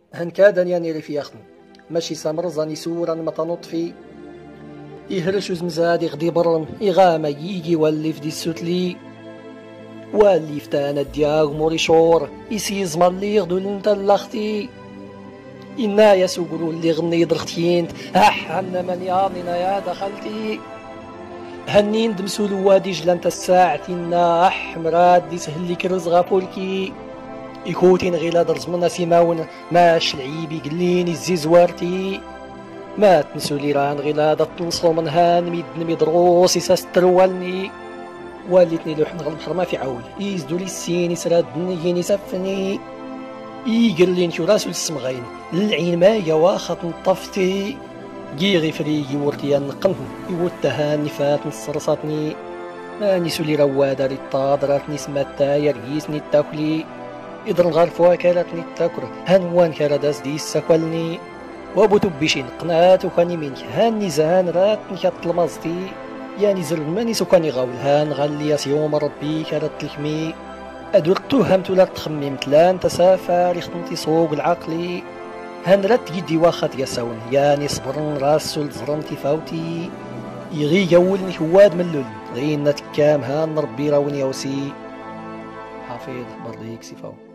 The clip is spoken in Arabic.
هن كادن يعني رفيقن ماشي سامرزاني سورا ما تنطفي يهرش زمزاد يغدي برن يغاما يجي واللي دي السوتلي واللي فتانا دياغ موري شور يسيز مالي يغدو لنتا لاختي إنا يسوقرو اللي غني درختينت هنا من يارنينا يا دخلتي هنين دمسو الوادي جلانتا الساعتنا مراد دي سهل لك رزغا بولكي يكوتين غيلا درزمنا سيماون ماش العيبي قليني الزيزوارتي ما تنسوا لي ران غيلا دطنصو من هان ميدن ميدروس يساستروالني والتني لوحن غل البحر ما في عول يزدو لي السين يسرادني يني سفني يقل لي نشو راسو السمغين العين ما يواخط نطفتي جيغي فريقي ورتيا نقنه يوتها نفات نصرصاتني ما نسو لي روادة ريطادراتني سماتا يرقيسني التاكلي إذن غارفوا كالتني التاكر هنوان كالداس دي السكوالني وابو تبشين قنات وكاني منك هاني زان راتني كات المزتي يعني زلماني سكاني غاول هان غالي يوم ربي كالت الكمي أدور توهمت ولا تخممت لان تسافر يخطنتي سوق العقلي هان رات جدي واخد يساون يعني صبرن راسو لزرنتي فاوتي يغي يولني هواد ملول غي نتكام هان ربي راوني يوسي حفيظ برضيك سيفاو